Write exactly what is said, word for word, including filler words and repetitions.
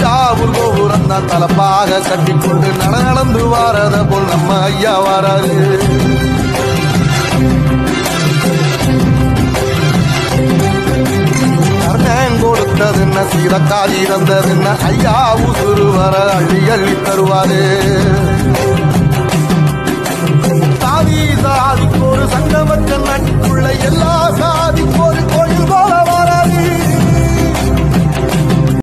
தஞ்சாவூர் கோபுரம் தான் தலப்பாக கட்டிக்கொண்டு நடந்து வாரத போல் நம்ம ஐயா வராரு. கர்ணன் கொடுத்ததுன்ன சீதக்காரி இறந்ததுன்ன ஐயா உசுறு வர அள்ளி அள்ளி தருவாரு. தாவி